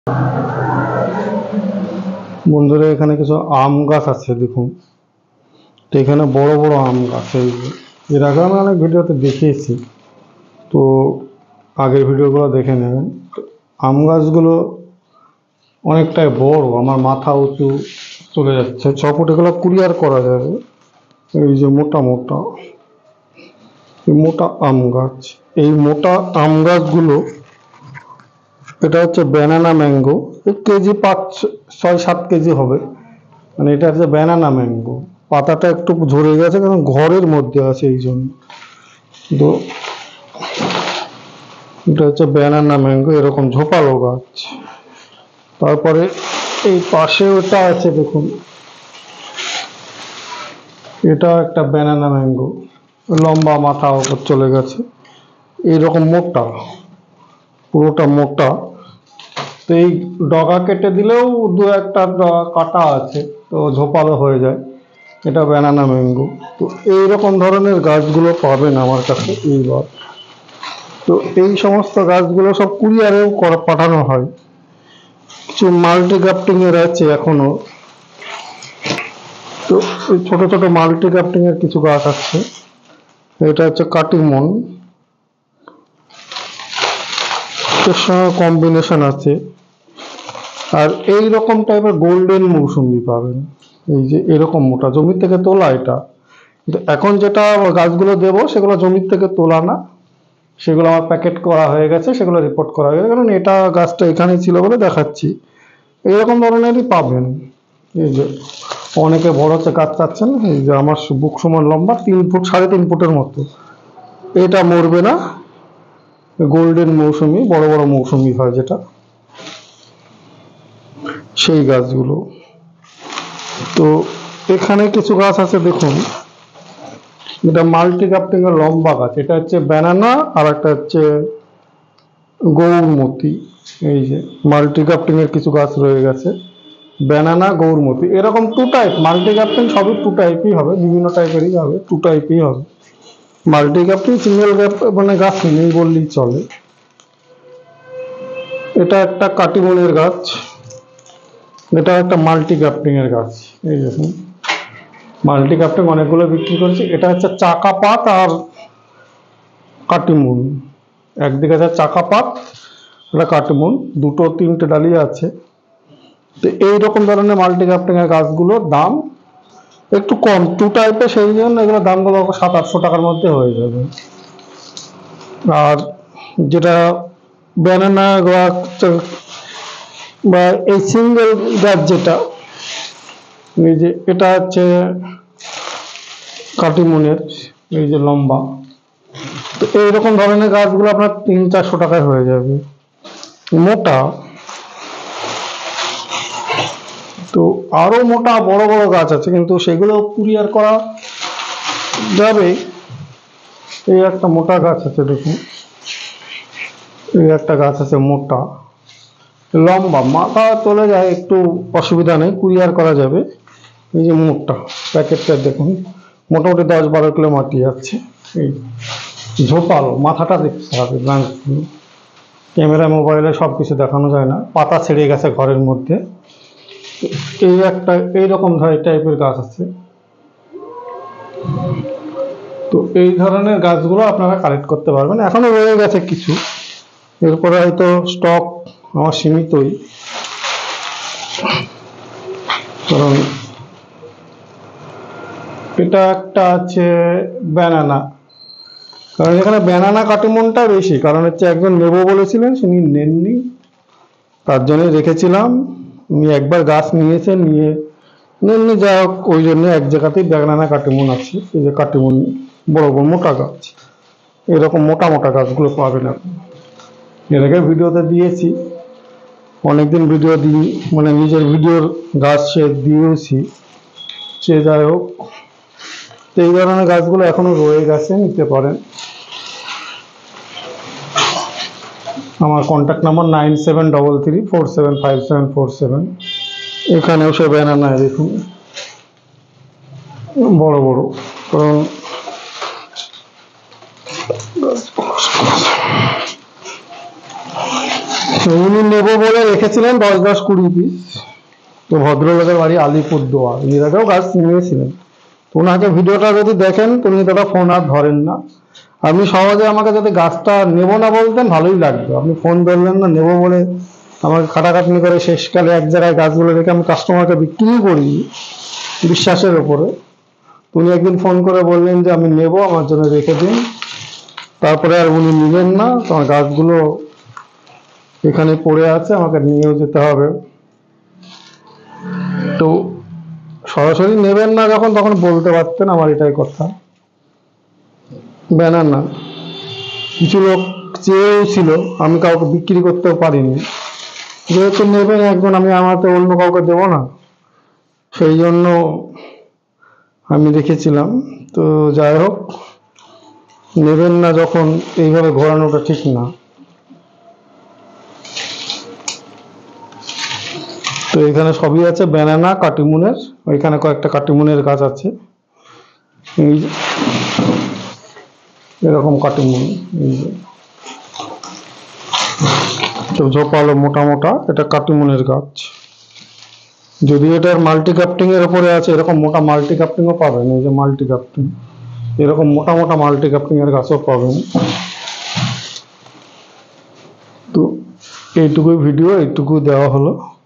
বন্ধুরা এখানে কিছু আম গাছ আছে দেখুন। তো এখানে বড় বড় আম গাছ, এর আগে আমি অনেক ভিডিওতে দেখিয়েছি, তো আগের ভিডিওগুলো দেখে নেবেন। আম গাছগুলো অনেকটাই বড়, আমার মাথা উঁচু চলে যাচ্ছে। 6 ফুট এগুলো কুরিয়ার করা যাবে। এই যে মোটা মোটা মোটা আম গাছ, এই মোটা আম গাছগুলো, এটা হচ্ছে ব্যানানা ম্যাঙ্গো। কেজি 5-6-7 কেজি হবে। মানে এটা হচ্ছে ব্যানানা ম্যাঙ্গো। পাতাটা একটু ঝরে গেছে কারণ ঘরের মধ্যে আছে এই জন্য। তো এটা হচ্ছে ব্যানানা ম্যাঙ্গো, এরকম ঝোপালো গাছ। তারপরে এই পাশে ওটা আছে দেখুন, এটা একটা ব্যানানা ম্যাঙ্গো, লম্বা মাথা ওপর চলে গেছে, এইরকম মোটা, পুরোটা মোটা। তো এই ডগা কেটে দিলেও দু একটা ডগা কাটা আছে, তো ঝোপালো হয়ে যায়। এটা ব্যানানা ম্যাঙ্গো। তো এইরকম ধরনের গাছগুলো পাবেন আমার কাছে এইবার। তো এই সমস্ত গাছগুলো সব কুরিয়ারেও পাঠানো হয়। কিছু মাল্টি গ্রাফটিং এর আছে এখনো। তো এই ছোট ছোট মাল্টি গ্রাফটিং এর কিছু গাছ আছে। এটা হচ্ছে কাটিমন, এর সঙ্গে কম্বিনেশন আছে। আর এই রকম টাইপের গোল্ডেন মৌসুমি পাবেন, এই যে এরকম মোটা, জমির থেকে তোলা এটা। কিন্তু এখন যেটা গাছগুলো দেবো সেগুলো জমির থেকে তোলা না, সেগুলো আমার প্যাকেট করা হয়ে গেছে, সেগুলো রিপোর্ট করা হয়ে গেছে, কারণ এটা গাছটা এখানেই ছিল বলে দেখাচ্ছি। এইরকম ধরনেরই পাবেন। এই যে অনেকে বড় হচ্ছে গাছ চাচ্ছেন, এই যে আমার বুক সমান লম্বা, 3 ফুট 3.5 ফুটের মতো। এটা মরবে না, গোল্ডেন মৌসুমি, বড় বড় মৌসুমি হয় যেটা, সেই গাছগুলো। তো এখানে কিছু গাছ আছে দেখুন, এটা মাল্টি গ্রাফটিং এর লম্বা গাছ। এটা হচ্ছে ব্যানানা, আর একটা হচ্ছে গৌরমতি। এই যে মাল্টি গ্রাফটিং এর কিছু গাছ রয়ে গেছে, ব্যানানা, গৌরমতি, এরকম 2 টাইপ। মাল্টি গ্রাফটিং সবই 2 টাইপই হবে, বিভিন্ন টাইপেরই হবে, 2 টাইপই হবে। মাল্টি গ্রাফটিং সিঙ্গেল গ্রাফ মানে গাছ নেই বললেই চলে। এটা একটা কাটিমনের গাছ, এটা একটা মাল্টি গ্রাফটিং এর গাছ। এই দেখুন, মাল্টি গ্রাফটিং অনেকগুলো বিক্রি করছি। এটা হচ্ছে চাকা পাত আর কাটিমন। একদিকে আছে চাকা পাত, এটা কাটিমন, 2-3টে ডালিয়া আছে। তো এইরকম ধরনের মাল্টি গ্রাফটিং এর গাছগুলোর দাম একটু কম, 2 টাইপের, সেই জন্য এগুলো দামগুলো 700-800 টাকার মধ্যে হয়ে যাবে। আর যেটা ব্যানানা গাছ বা এই সিঙ্গেল গাছ যেটা, এই যে এটা হচ্ছে কাটিমনের, এই যে লম্বা। তো এইরকম ধরনের গাছগুলো আপনার 300-400 টাকায় হয়ে যাবে, মোটা। তো আরো মোটা বড় বড় গাছ আছে, কিন্তু সেগুলো কুরিয়ার করা যাবে। এই একটা মোটা গাছ আছে দেখুন, এই একটা গাছ আছে মোটা, লম্বা, মাথা চলে যায়, একটু অসুবিধা নেই, কুরিয়ার করা যাবে। এই যে মোটা, প্যাকেটটা দেখুন, মোটামুটি 10-12 কিলো মাটি যাচ্ছে। এই ঝোপালো, মাথাটা দেখতে হবে, ক্যামেরা মোবাইলে সব কিছু দেখানো যায় না, পাতা ছেড়ে গেছে ঘরের মধ্যে। এই একটা এইরকম টাইপের গাছ আছে। তো এই ধরনের গাছগুলো আপনারা কালেক্ট করতে পারবেন, এখনো রয়ে গেছে কিছু, এরপরে হয়তো স্টক আমার সীমিতই, কারণ এটা একটা আছে ব্যানানা। কারণ এখানে ব্যানানা কাটিমনটা বেশি, কারণ হচ্ছে একজন নেবো বলেছিলেন, তিনি নেননি, তার জন্য রেখেছিলাম। উনি একবার গাছ নিয়েছেন, নিয়ে নেননি, যা হোক, ওই জন্য এক জায়গাতেই ব্যানানা কাটিমন আছে। এই যে কাটিমন, বড় বড় মোটা গাছ, এরকম মোটা মোটা গাছগুলো পাবেন আপনি। এর আগে ভিডিওতে দিয়েছি, অনেকদিন ভিডিও দিই, মানে নিজের ভিডিওর গাছ সে দিয়েছি, সে যাই হোক। তো এই ধরনের গাছগুলো এখনো রয়ে গেছে, নিতে পারেন। আমার কন্ট্যাক্ট নাম্বার 9733475747। এখানেও সে ব্যানানা দেখুন, বড় বড়, কারণ উনি নেবো বলে রেখেছিলেন 10-20 পিস। তো ভদ্রলোকের বাড়ি আলিপুরদুয়ার, এর আগেও গাছ নিয়েছিলেন। তো ওনাকে ভিডিওটা যদি দেখেন তো উনি দাদা ফোন আর ধরেন না। আপনি সহজে আমাকে যদি গাছটা নেবো না বলতেন ভালোই লাগতো, আপনি ফোন ধরলেন না, নেবো বলে আমাকে খাটাখাটনি করে শেষকালে এক জায়গায় গাছগুলো রেখে আমি কাস্টমারকে বিক্রি করি বিশ্বাসের ওপরে। উনি একদিন ফোন করে বললেন যে আমি নেব, আমার জন্য রেখে দিন। তারপরে আর উনি নিলেন না, তোমার গাছগুলো এখানে পড়ে আছে, আমাকে নিয়েও যেতে হবে। তো সরাসরি নেবেন না যখন, তখন বলতে পারতেন, আমার এটাই কথা। ব্যানার না, কিছু লোক চেয়েও ছিল, আমি কাউকে বিক্রি করতেও পারিনি, যেহেতু নেবেন একজন, আমি আমার তো অন্য কাউকে দেবো না, সেই জন্য আমি রেখেছিলাম। তো যাই হোক, নেবেন না যখন এইভাবে ঘোরানোটা ঠিক না। তো এখানে সবই আছে, ব্যানানা, কাটিমুনের, ওইখানে কয়েকটা কাটিমুনের গাছ আছে, এই যে এরকম কাটিমুন, এই যে ঝোপালো মোটা মোটা, এটা কাটিমুনের গাছ। যদি এটার মাল্টি ক্যাপ্টিং এর উপরে আছে, এরকম মোটা মাল্টি ক্যাপ্টিংও পাবেন, এই যে মাল্টি ক্যাপ্টিং, এরকম মোটা মোটা মাল্টি ক্যাপ্টিং এর গাছও পাবেন। তো এইটুকুই ভিডিও, এইটুকু দেওয়া হলো।